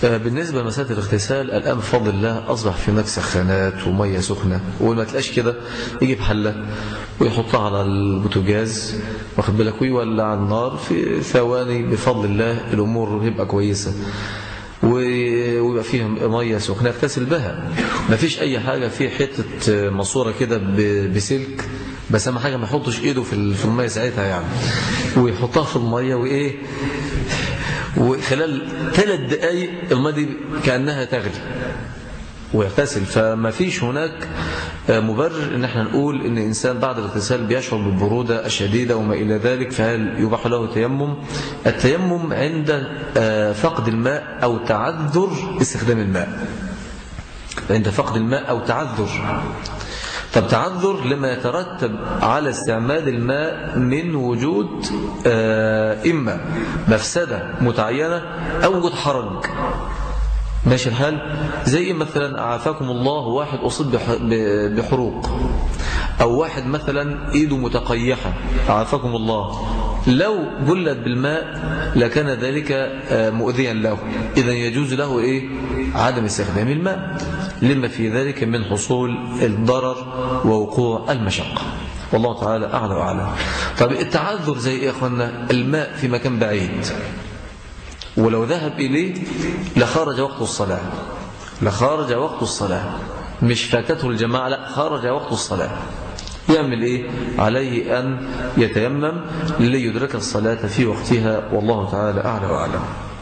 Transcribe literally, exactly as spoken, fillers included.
بالنسبة لمسألة الاغتسال الآن بفضل الله أصبح في هناك سخانات ومية سخنة، وما تلاقيش كده يجيب حلة ويحطها على البوتاجاز واخد بالك ويولع على النار في ثواني، بفضل الله الأمور يبقى كويسة ويبقى فيها مية سخنة يغتسل بها. ما فيش أي حاجة في حتة ماسورة كده بسلك، بس أهم حاجة ما يحطش إيده في المية ساعتها يعني، ويحطها في المية وإيه، وخلال ثلاث دقائق الماء دي كأنها تغلي ويغتسل. فما فيش هناك مبرر ان احنا نقول ان الانسان بعد الاغتسال بيشعر بالبرودة الشديدة وما الى ذلك، فهل يباح له التيمم؟ التيمم عند فقد الماء او تعذر استخدام الماء، عند فقد الماء او تعذر. طب تعذر لما يترتب على استعمال الماء من وجود إما مفسدة متعينة أو وجود حرج، ماشي الحال؟ زي مثلا عافاكم الله واحد أصيب بحروق، أو واحد مثلا إيده متقيحة عافاكم الله، لو بلت بالماء لكان ذلك مؤذيا له، إذا يجوز له إيه؟ عدم استخدام الماء لما في ذلك من حصول الضرر ووقوع المشقة، والله تعالى أعلى وأعلم. طب التعذر زي إيه يا أخوانا؟ الماء في مكان بعيد ولو ذهب إليه لخرج وقت الصلاة، لخرج وقت الصلاة، مش فاتته الجماعة، لا خرج وقت الصلاة، يعمل إيه؟ عليه أن يتيمم ليدرك الصلاة في وقتها، والله تعالى أعلى وأعلم.